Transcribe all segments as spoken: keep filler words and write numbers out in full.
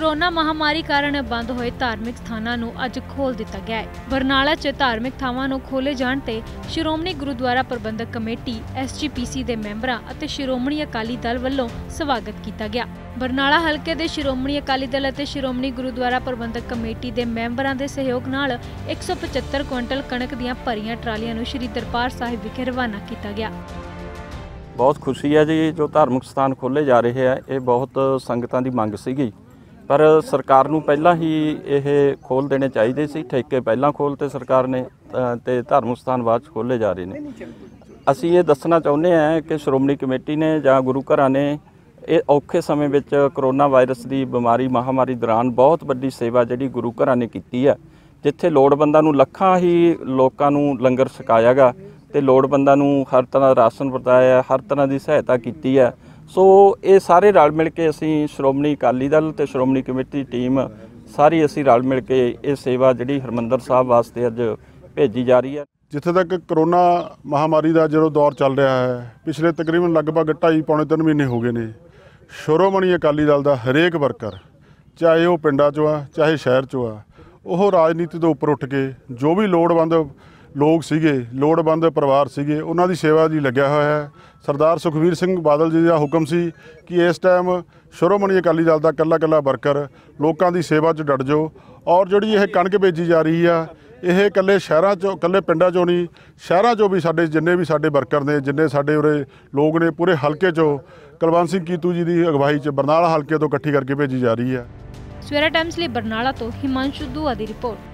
Corona महामारी कारण बंद होए धार्मिक स्थानां नूं अज खोल दिता गया है। बरनाला च धार्मिक थावां नूं खोले जाण ते Shiromani Gurdwara Prabandhak committee S G P C दे मैंबरां अते श्रोमणी अकाली दल वल्लों स्वागत किया गया। बरनाला हलके दे श्रोमणी अकाली दल अते श्रोमणी गुरुद्वारा प्रबंधक कमेटी दे मैंबरां दे सहयोग नाल एक सौ पचहत्तर कुंटल कणक दीआं भरीआं ट्रालियां नूं श्री दरबार साहिब विखे रवाना किया गया। बहुत खुशी है जी, जो धार्मिक स्थान खोले जा रहे हैं ये बहुत संगतां दी मंग सीगी, पर सरकार नूं पहलां ही ये खोल देने चाहिए सी। ठेके पहलां खोलते सरकार ने ते धार्मिक स्थान बाद खोले जा रहे हैं। असीं ये दसना चाहुंदे हैं कि श्रोमणी कमेटी ने जां गुरु घरां ने ये औखे समय विच करोना वायरस की बीमारी महामारी दौरान बहुत वड्डी सेवा जिहड़ी गुरु घरां ने कीती है, जिथे लोड़वंदां नूं लखां ही लोकां नूं लंगर छकाया गा ते लोड़वंदां नूं हर तरह राशन वरताया, हर तरह की सहायता की है। सो ये सारे रल मिल के असीं श्रोमणी अकाली दल ते श्रोमणी कमेटी टीम सारी असीं रल मिल के ये सेवा जिहड़ी हरमंदर साहब वास्ते अज भेजी जा रही है। जिथे तक करोना महामारी का जो दौर चल रहा है, पिछले तकरीबन लगभग ढाई पौने तीन महीने हो गए ने, श्रोमणी अकाली दल का हरेक वर्कर चाहे वह पिंडां चों आ चाहे शहर चों आ, वो राजनीति तो उपर उठ के जो भी लोड़वंद लोग सीगे, लोड़वंद परिवार सीगे, उन्हां दी सेवा जी लग्या होया है। सरदार सुखबीर सिंह बादल जी का हुक्म सी कि इस टाइम श्रोमणी अकाली दल का कल्ला कल्ला वर्कर लोगों की सेवा च डट जाओ। और जिहड़ी यह कणक भेजी जा रही है, यह कल्ले शहरां चों कल्ले पिंडां चों नहीं, शहरां चों भी साडे जिन्ने भी साडे वर्कर ने, जिन्ने साडे उरे लोग ने, पूरे हलके चों कुलवंत सिंह कीतू जी की अगवाई च बरनाला हलके तो इकट्ठी करके भेजी जा रही है। सवेरा टाइम्स लिए बरनाला तो हिमांशु दुआ की report.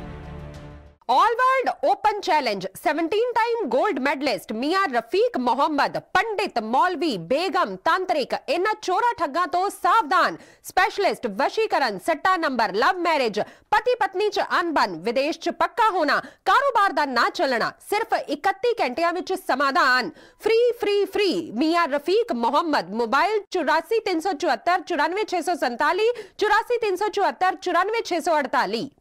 All world open challenge seventeen time gold medalist Miyan Rafiq Mohammad, पंडित, मौलवी, बेगम, तांत्रिक, इन्हां चोरा ठग्गां तो सावधान। स्पेशलिस्ट वशीकरण, सट्टा नंबर, लव मैरिज, पति पत्नी च अनबन, विदेश च पक्का होना, कारोबार दा ना चलना, सिर्फ इकत्ती घंटियां विच समाधान। Free free free Miyan Rafiq Mohammad. Mobile चौरासी तीन सौ चौहत्तर चौरानवे छे सौ संताली, चौरासी तीन सौ चौहत्तर चौरानवे छे सौ अड़ताली।